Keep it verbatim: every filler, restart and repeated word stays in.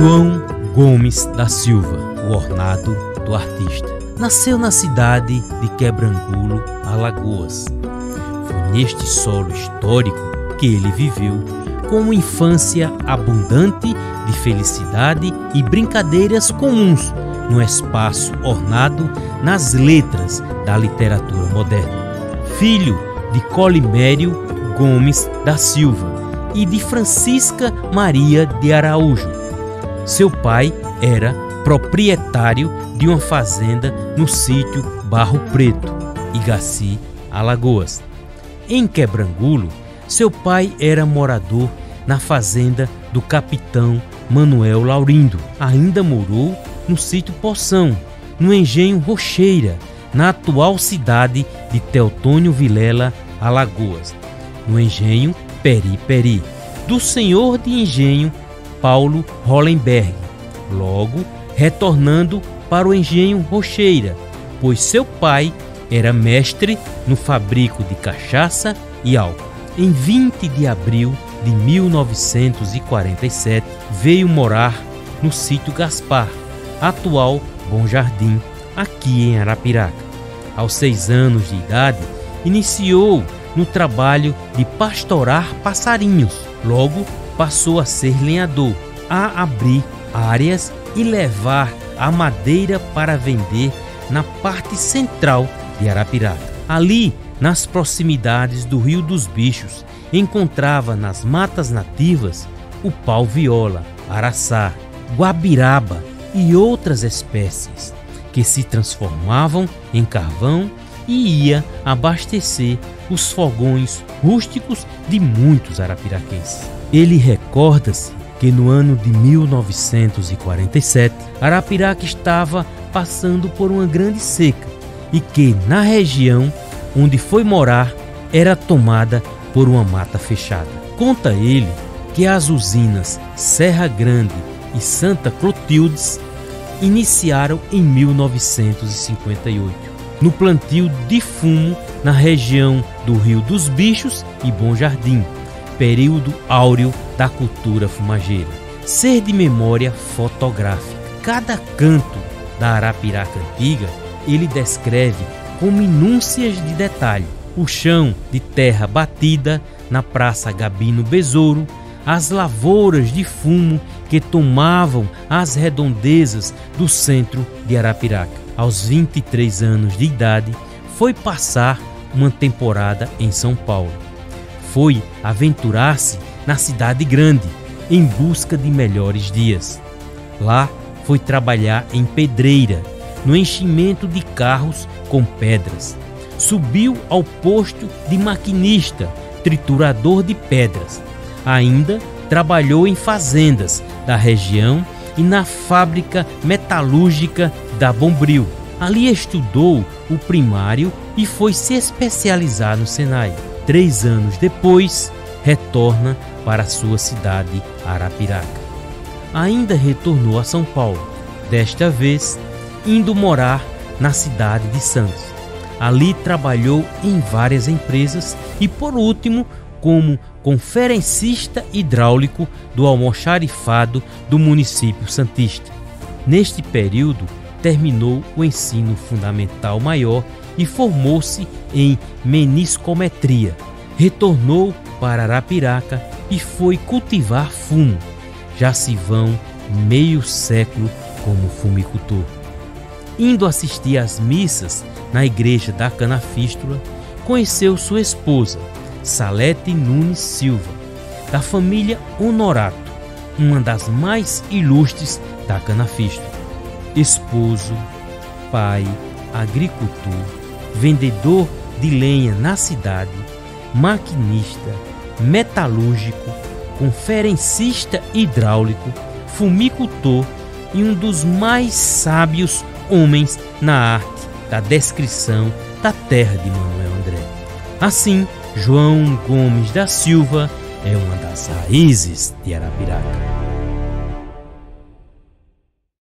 João Gomes da Silva, o ornado do artista, nasceu na cidade de Quebrangulo, Alagoas. Foi neste solo histórico que ele viveu, com uma infância abundante de felicidade e brincadeiras comuns no espaço ornado nas letras da literatura moderna. Filho de Colimério Gomes da Silva e de Francisca Maria de Araújo. Seu pai era proprietário de uma fazenda no sítio Barro Preto, Igaci, Alagoas. Em Quebrangulo, seu pai era morador na fazenda do capitão Manuel Laurindo. Ainda morou no sítio Poção, no engenho Rocheira, na atual cidade de Teotônio Vilela, Alagoas, no engenho Peri Peri, do senhor de engenho Paulo Hollenberg, logo retornando para o engenho Rocheira, pois seu pai era mestre no fabrico de cachaça e álcool. Em vinte de abril de mil novecentos e quarenta e sete, veio morar no sítio Gaspar, atual Bom Jardim, aqui em Arapiraca. Aos seis anos de idade, iniciou no trabalho de pastorar passarinhos. Logo passou a ser lenhador, a abrir áreas e levar a madeira para vender na parte central de Arapiraca. Ali, nas proximidades do Rio dos Bichos, encontrava nas matas nativas o pau-viola, araçá, guabiraba e outras espécies que se transformavam em carvão e ia abastecer os fogões rústicos de muitos arapiraquenses. Ele recorda-se que no ano de mil novecentos e quarenta e sete, Arapiraca estava passando por uma grande seca e que na região onde foi morar era tomada por uma mata fechada. Conta ele que as usinas Serra Grande e Santa Clotildes iniciaram em mil novecentos e cinquenta e oito, no plantio de fumo na região do Rio dos Bichos e Bom Jardim, período áureo da cultura fumageira. Ser de memória fotográfica. Cada canto da Arapiraca antiga ele descreve com minúcias de detalhe. O chão de terra batida na Praça Gabino Besouro, as lavouras de fumo que tomavam as redondezas do centro de Arapiraca. Aos vinte e três anos de idade, foi passar uma temporada em São Paulo. Foi aventurar-se na cidade grande em busca de melhores dias. Lá foi trabalhar em pedreira, no enchimento de carros com pedras. Subiu ao posto de maquinista, triturador de pedras. Ainda trabalhou em fazendas da região e na fábrica metalúrgica da Bombril. Ali estudou o primário e foi se especializar no Senai. Três anos depois, retorna para sua cidade, Arapiraca. Ainda retornou a São Paulo, desta vez indo morar na cidade de Santos. Ali trabalhou em várias empresas e, por último, como conferencista hidráulico do almoxarifado do município santista. Neste período, terminou o ensino fundamental maior e formou-se em meniscometria. Retornou para Arapiraca e foi cultivar fumo. Já se vão meio século como fumicultor. Indo assistir às missas na igreja da Canafístula, conheceu sua esposa, Salete Nunes Silva, da família Honorato, uma das mais ilustres da Canafístula. Esposo, pai, agricultor, vendedor de lenha na cidade, maquinista, metalúrgico, conferencista hidráulico, fumicultor e um dos mais sábios homens na arte da descrição da terra de Manuel André. Assim, João Gomes da Silva é uma das raízes de Arapiraca.